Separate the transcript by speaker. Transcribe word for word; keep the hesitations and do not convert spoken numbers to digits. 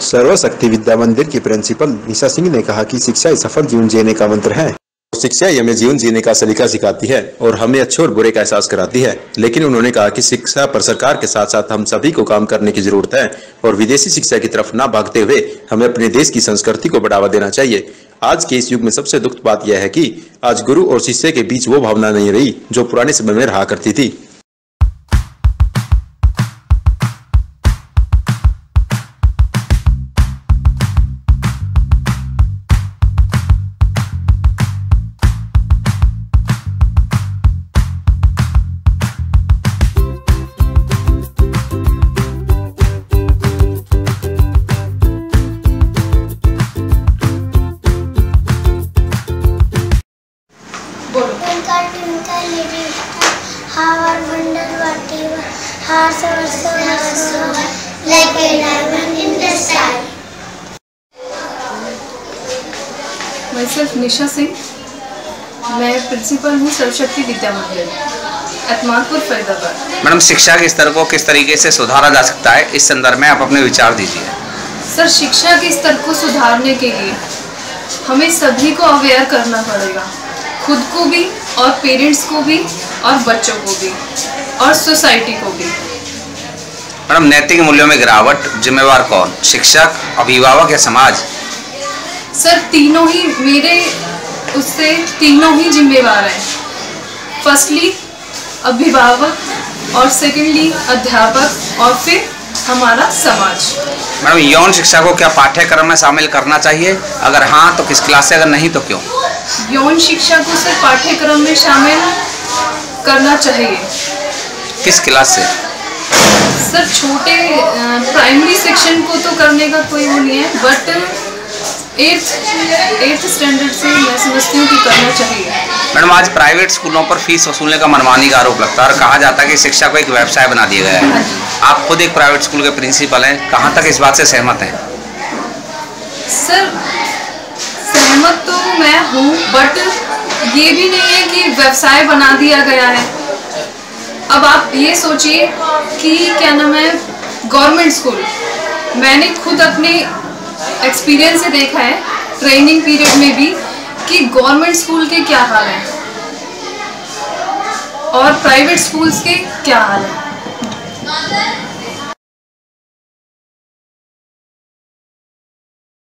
Speaker 1: सर्वशक्ति विद्या मंदिर की प्रिंसिपल निशा सिंह ने कहा कि शिक्षा ही सफल जीवन जीने का मंत्र है। शिक्षा ही हमें जीवन जीने का सलीका सिखाती है और हमें अच्छे और बुरे का एहसास कराती है। लेकिन उन्होंने कहा कि शिक्षा पर सरकार के साथ साथ हम सभी को काम करने की जरूरत है और विदेशी शिक्षा की तरफ ना भागते हुए हमें अपने देश की संस्कृति को बढ़ावा देना चाहिए। आज के इस युग में सबसे दुखद बात यह है कि आज गुरु और शिष्य के बीच वो भावना नहीं रही जो पुराने समय में रहा करती थी।
Speaker 2: मैं सिर्फ निशा सिंह, मैं प्रिंसिपल हूँ सर्वशक्ति विद्या मंदिर अतमानपुर फरीदाबाद।
Speaker 3: मैडम, शिक्षा के स्तर को किस तरीके से सुधारा जा सकता है, इस संदर्भ में आप अपने विचार दीजिए।
Speaker 2: सर, शिक्षा के स्तर को सुधारने के लिए हमें सभी को अवेयर करना पड़ेगा, खुद को भी और पेरेंट्स को भी और बच्चों को भी और सोसाइटी को भी।
Speaker 3: मैडम, नैतिक मूल्यों में गिरावट जिम्मेवार कौन, शिक्षक, अभिभावक या समाज?
Speaker 2: सर, तीनों ही मेरे उससे तीनों ही जिम्मेवार हैं। फर्स्टली अभिभावक और सेकेंडली अध्यापक और फिर हमारा समाज।
Speaker 3: मैडम, यौन शिक्षा को क्या पाठ्यक्रम में शामिल करना चाहिए? अगर हाँ तो किस क्लास से, अगर नहीं तो क्यों?
Speaker 2: यौन शिक्षा को सिर्फ पाठ्यक्रम में शामिल करना चाहिए।
Speaker 3: किस क्लास से?
Speaker 2: सर, छोटे प्राइमरी सेक्शन को तो करने का कोई वो नहीं है, बट एट्थ एट्थ स्टैंडर्ड से मैं समझती हूँ कि करना चाहिए।
Speaker 3: मैडम, आज प्राइवेट स्कूलों पर फीस वसूलने का मनमानी का आरोप लगता है और कहा जाता है कि शिक्षा को एक व्यवसाय बना दिया गया है। आप खुद एक प्राइवेट स्कूल के प्रिंसिपल हैं, कहाँ तक इस बात से सहमत हैं?
Speaker 2: सर, सहमत तो मैं हूँ, बट ये भी नहीं है कि व्यवसाय बना दिया गया है। अब आप ये सोचिए कि क्या नाम है, गवर्नमेंट स्कूल, मैंने खुद अपने एक्सपीरियंस से देखा है ट्रेनिंग पीरियड में भी कि गवर्नमेंट स्कूल के क्या हाल है और प्राइवेट स्कूल्स के क्या हाल है।